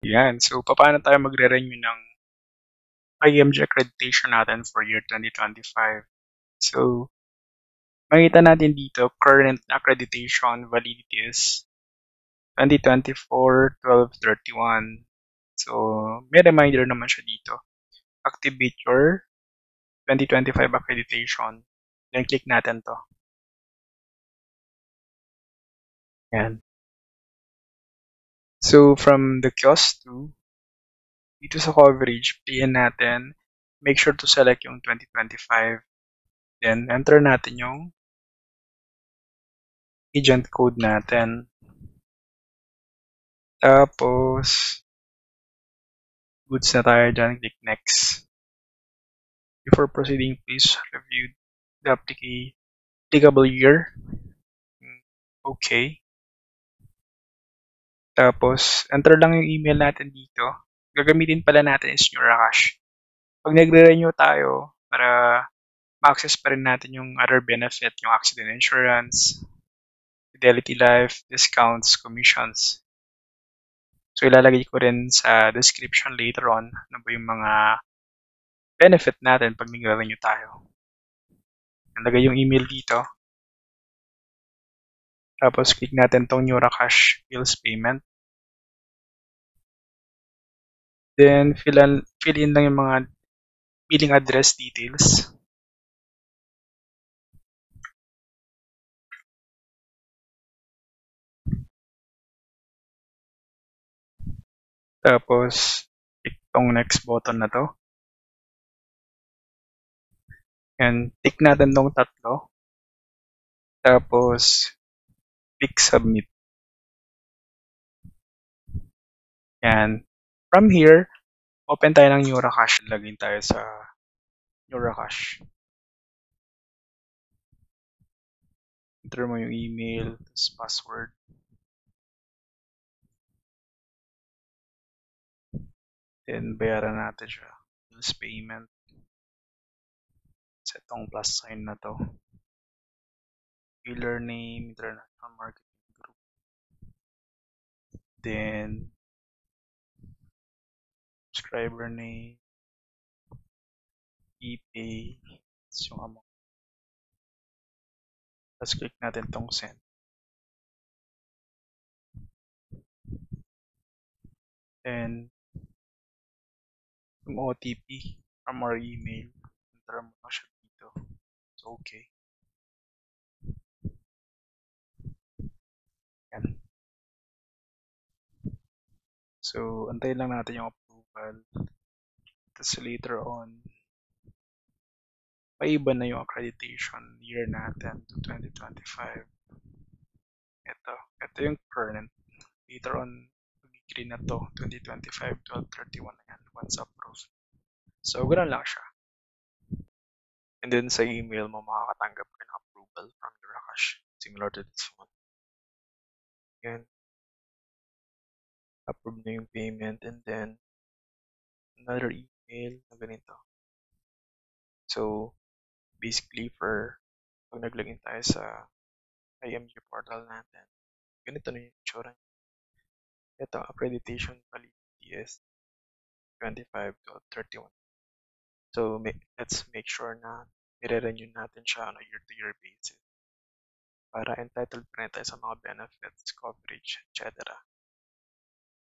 Yan. So, paano tayo magre-renew ng IMG accreditation natin for year 2025? So, makita natin dito, current accreditation validity is 2024-12/31. So, may reminder naman siya dito. Activate your 2025 accreditation. Then, click natin to. Yan. So, from the kiosk to dito sa coverage, piliin natin. Make sure to select yung 2025. Then, enter natin yung agent code natin. Tapos, goods na tayo dyan. Click next. Before proceeding, please review the applicable year. Okay. Tapos, enter lang yung email natin dito. Gagamitin pala natin is Neuracash. Pag nagre-renew tayo, para ma-access pa rin natin yung other benefit, yung accident insurance, Fidelity Life, discounts, commissions. So, ilalagay ko rin sa description later on ano ba yung mga benefit natin pag nagre-renew tayo. Nalagay yung email dito. Tapos, click natin tong Neuracash Bills Payment. Then, fill in lang yung mga billing address details. Tapos, click tong next button na to. And tick natin tong tatlo. Tapos, click submit. Yan. From here, open tayo ng Neuracash. Login tayo sa Neuracash. Enter mo yung email, tapos password. Then, bayaran natin siya. Bills payment. Set tong plus sign na to. Dealer name, International Marketing Group. Then, subscriber name, e-pay, yung amount. Tapos click natin tong send. And, yung OTP from our email, enter mo na siya dito. So, okay. Yan. So, antayin lang natin yung approval. Tapos later on, maiba na yung accreditation year natin to 2025. Ito yung current. Later on, mag-green na to, 2025-12/31 na yan, once approved. So, ganoon lang siya. And then sa email mo, makakatanggap ka ng approval from Neuracash, similar to this one. Yan. Approve na yung payment, and then another email na ganito. So, basically for pag naglagin tayo sa IMG portal natin, ganito na yung itsura. Ito, accreditation validity is 25-31. So, let's make sure na nire-renew natin siya on a year-to-year basis para entitled pa rin tayo sa mga benefits, coverage, etc.